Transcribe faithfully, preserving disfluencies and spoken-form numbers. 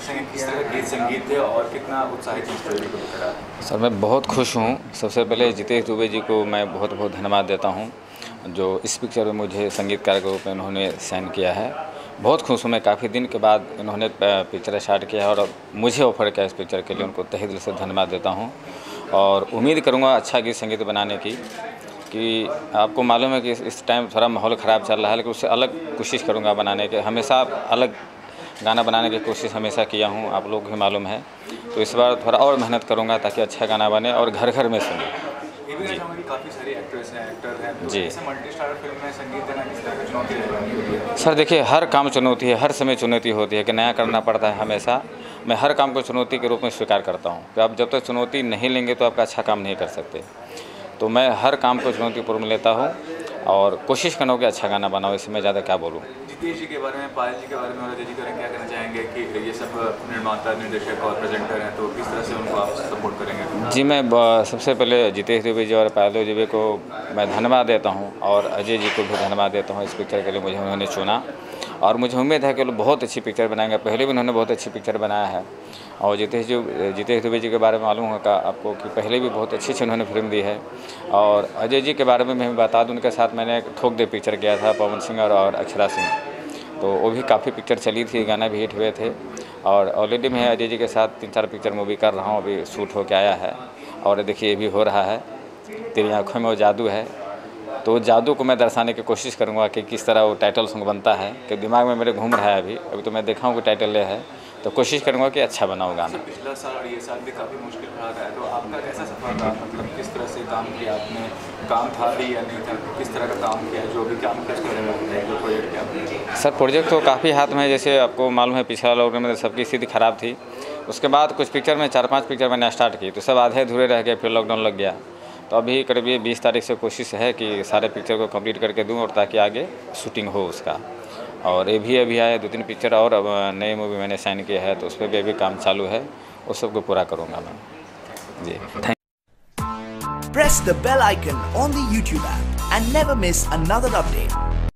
सकें किस तरह का गीत संगीत है और कितना उत्साहित इस फिल्म को लेकर आप? सर मैं बहुत खुश हूँ। सबसे पहले जितेश दुबे जी को मैं बहुत बहुत धन्यवाद देता हूँ जो इस पिक्चर में मुझे संगीतकार के रूप में उन्होंने साइन किया है। बहुत खुश हूँ मैं, काफ़ी दिन के बाद इन्होंने पिक्चर स्टार्ट किया है और मुझे ऑफर किया इस पिक्चर के लिए, उनको तहे दिल से धन्यवाद देता हूँ। और उम्मीद करूँगा अच्छा गीत संगीत बनाने की, कि आपको मालूम है कि इस टाइम थोड़ा माहौल ख़राब चल रहा है, लेकिन उससे अलग कोशिश करूँगा बनाने के। हमेशा अलग गाना बनाने की कोशिश हमेशा किया हूँ, आप लोग को भी मालूम है। तो इस बार थोड़ा और मेहनत करूँगा ताकि अच्छा गाना बने और घर घर में सुने। ये भी कहना चाहूँगा कि काफ़ी सारे एक्ट्रेस हैं, एक्टर हैं, तो जी। ऐसे मल्टी स्टारर फिल्म में संगीत देना किस तरह की चुनौती रहेगी? सर देखिए, हर काम चुनौती है, हर समय चुनौती होती है कि नया करना पड़ता है हमेशा। मैं हर काम को चुनौती के रूप में स्वीकार करता हूँ कि आप जब तक चुनौती नहीं लेंगे तो आपका अच्छा काम नहीं कर सकते। तो मैं हर काम को चुनौतीपूर्ण में लेता हूँ और कोशिश करना हो कि अच्छा गाना बनाओ, इसमें ज़्यादा क्या बोलूँ। जितेश जी के बारे में, पायल जी के बारे में और अजय जी के बारे में क्या कहना चाहेंगे कि ये सब निर्माता, निर्देशक और प्रेजेंटर हैं, तो किस तरह से उनको आप सपोर्ट करेंगे? जी, मैं सबसे पहले जितेश दुबे जी और पायल दुबे को मैं धन्यवाद देता हूँ और अजय जी को भी धन्यवाद देता हूँ। इस पिक्चर के लिए मुझे उन्होंने चुना और मुझे उम्मीद है कि वो बहुत अच्छी पिक्चर बनाएंगे। पहले भी उन्होंने बहुत अच्छी पिक्चर बनाया है। और जितेश जी जितेश दुबे जी के बारे में मालूम होगा आपको कि पहले भी बहुत अच्छी अच्छी उन्होंने फिल्म दी है। और अजय जी के बारे में मैं बता दूं, उनके साथ मैंने ठोक दे पिक्चर किया था, पवन सिंह और अक्षरा सिंह, तो वो भी काफ़ी पिक्चर चली थी, गाना भी हिट हुए थे। और ऑलरेडी मैं अजय जी के साथ तीन चार पिक्चर मूवी कर रहा हूँ, अभी शूट होकर आया है। और देखिए ये भी हो रहा है, तेरी आँखों में वो जादू है। तो जादू को मैं दर्शाने की कोशिश करूँगा कि किस तरह वो टाइटल सॉन्ग बनता है, कि दिमाग में मेरे घूम रहा है अभी अभी तो मैं देखा हूँ कि टाइटल ले है, तो कोशिश करूँगा कि अच्छा बनाऊँ गाना। पिछला साल और ये साल भी काफ़ी मुश्किल रहा है, तो आपका कैसा सफर रहा? मतलब किस तरह से काम किया आपने, काम था भी या नहीं था, किस तरह का काम किया, जो भी काम किया उसके बारे में जो प्रोजेक्ट किया? सर प्रोजेक्ट तो काफ़ी हाथ में है, जैसे आपको मालूम है पिछला लॉकडाउन में सबकी स्थिति ख़राब थी। उसके बाद कुछ पिक्चर में चार पाँच पिक्चर मैंने स्टार्ट की, तो सब आधे अधूरे रह गए, फिर लॉकडाउन लग गया। तो अभी करीब ये बीस तारीख से कोशिश है कि सारे पिक्चर को कंप्लीट करके दूं और ताकि आगे शूटिंग हो उसका। और ये भी अभी आए दो तीन पिक्चर और अब नई मूवी मैंने साइन किया है, तो उस पर भी अभी काम चालू है, उस सबको पूरा करूँगा मैं। जी, thank Press the bell icon on the YouTube app and never miss another update.